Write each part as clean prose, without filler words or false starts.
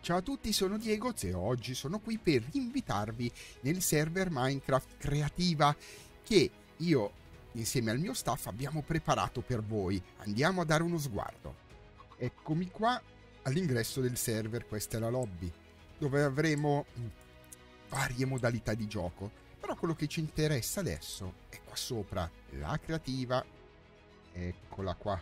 Ciao a tutti, sono Diego e oggi sono qui per invitarvi nel server Minecraft Creativa che io insieme al mio staff abbiamo preparato per voi. Andiamo a dare uno sguardo. Eccomi qua all'ingresso del server, questa è la lobby, dove avremo varie modalità di gioco. Però quello che ci interessa adesso è qua sopra, la creativa. Eccola qua.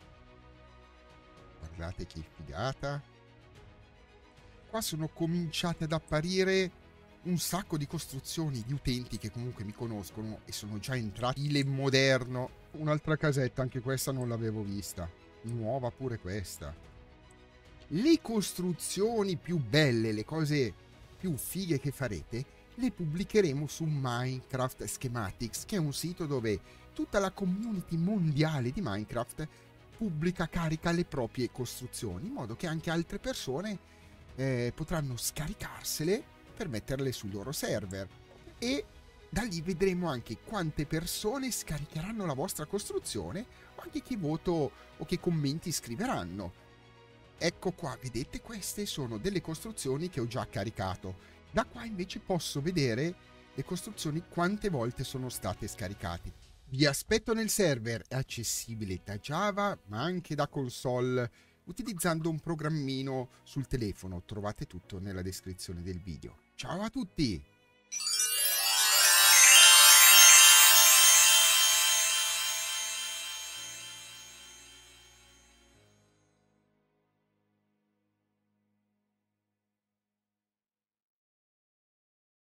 Guardate che figata. Qua sono cominciate ad apparire un sacco di costruzioni di utenti che comunque mi conoscono e sono già entrati in stile moderno. Un'altra casetta, anche questa non l'avevo vista. Nuova pure questa. Le costruzioni più belle, le cose più fighe che farete, le pubblicheremo su Minecraft Schematics, che è un sito dove tutta la community mondiale di Minecraft carica le proprie costruzioni, in modo che anche altre persone potranno scaricarsele per metterle sui loro server, e da lì vedremo anche quante persone scaricheranno la vostra costruzione o anche che voto o che commenti scriveranno. Ecco qua, vedete, queste sono delle costruzioni che ho già caricato. Da qua invece posso vedere le costruzioni quante volte sono state scaricate. Vi aspetto nel server, è accessibile da Java ma anche da console utilizzando un programmino sul telefono. Trovate tutto nella descrizione del video. Ciao a tutti!